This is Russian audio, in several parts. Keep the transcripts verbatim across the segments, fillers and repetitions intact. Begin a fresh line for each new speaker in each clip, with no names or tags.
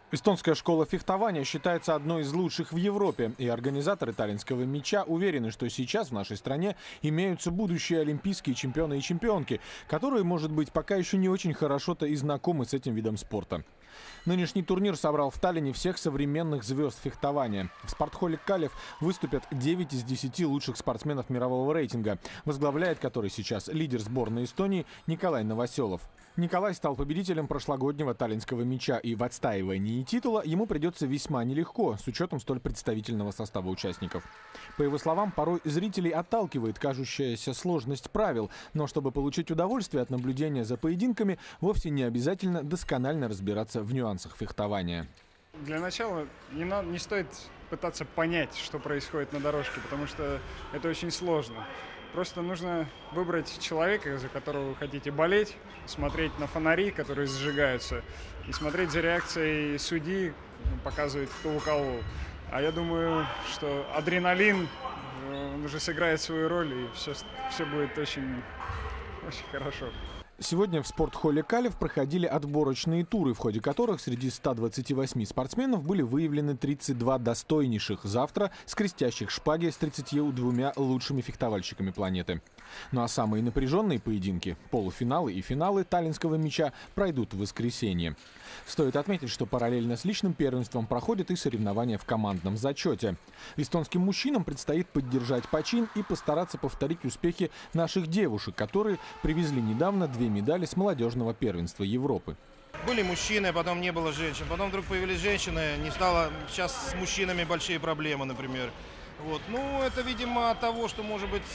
Эстонская школа фехтования считается одной из лучших в Европе, и организаторы таллинского мяча уверены, что сейчас в нашей стране имеются будущие олимпийские чемпионы и чемпионки, которые, может быть, пока еще не очень хорошо-то и знакомы с этим видом спорта. Нынешний турнир собрал в Таллине всех современных звезд фехтования. В спортхолле Калев выступят девять из десяти лучших спортсменов мирового рейтинга, возглавляет который сейчас лидер сборной Эстонии Николай Новоселов. Николай стал победителем прошлогоднего таллинского мяча, и в отстаивании титула ему придется весьма нелегко, с учетом столь представительного состава участников. По его словам, порой зрителей отталкивает кажущаяся сложность правил, но чтобы получить удовольствие от наблюдения за поединками, вовсе не обязательно досконально разбираться в нюансах фехтования.
Для начала не, надо, не стоит пытаться понять, что происходит на дорожке, потому что это очень сложно. Просто нужно выбрать человека, за которого вы хотите болеть, смотреть на фонари, которые зажигаются, и смотреть за реакцией судьи, показывает, кто уколол. А я думаю, что адреналин он уже сыграет свою роль, и все, все будет очень, очень хорошо.
Сегодня в спортхолле Калев проходили отборочные туры, в ходе которых среди ста двадцати восьми спортсменов были выявлены тридцать два достойнейших завтра скрестящих шпаги с тридцатью двумя лучшими фехтовальщиками планеты. Ну а самые напряженные поединки, полуфиналы и финалы таллинского мяча, пройдут в воскресенье. Стоит отметить, что параллельно с личным первенством проходят и соревнования в командном зачете. Эстонским мужчинам предстоит поддержать почин и постараться повторить успехи наших девушек, которые привезли недавно две медали с молодежного первенства Европы.
Были мужчины, потом не было женщин, потом вдруг появились женщины, не стало, сейчас с мужчинами большие проблемы, например. Вот. Ну, это, видимо, от того, что, может быть,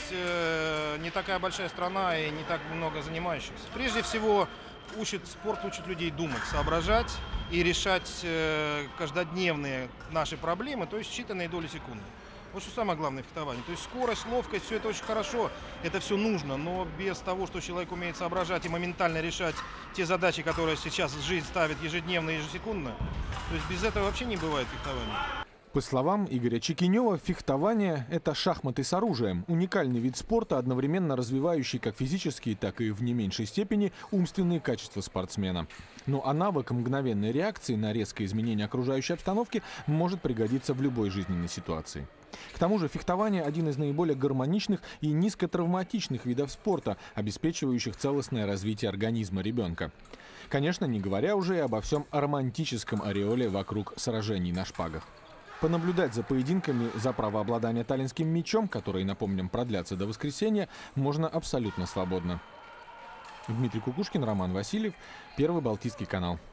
э, не такая большая страна и не так много занимающихся. Прежде всего, учит, спорт учит людей думать, соображать и решать э, каждодневные наши проблемы, то есть считанные доли секунды. Вот что самое главное в фехтовании. То есть скорость, ловкость, все это очень хорошо, это все нужно, но без того, что человек умеет соображать и моментально решать те задачи, которые сейчас жизнь ставит ежедневно и ежесекундно, то есть без этого вообще не бывает фехтования.
По словам Игоря Чекинева, фехтование – это шахматы с оружием. Уникальный вид спорта, одновременно развивающий как физические, так и в не меньшей степени умственные качества спортсмена. Ну а навык мгновенной реакции на резкое изменение окружающей обстановки может пригодиться в любой жизненной ситуации. К тому же фехтование – один из наиболее гармоничных и низкотравматичных видов спорта, обеспечивающих целостное развитие организма ребенка. Конечно, не говоря уже и обо всем романтическом ореоле вокруг сражений на шпагах. Понаблюдать за поединками за право обладания таллинским мячом, которые, напомним, продлятся до воскресенья, можно абсолютно свободно. Дмитрий Кукушкин, Роман Васильев, Первый Балтийский канал.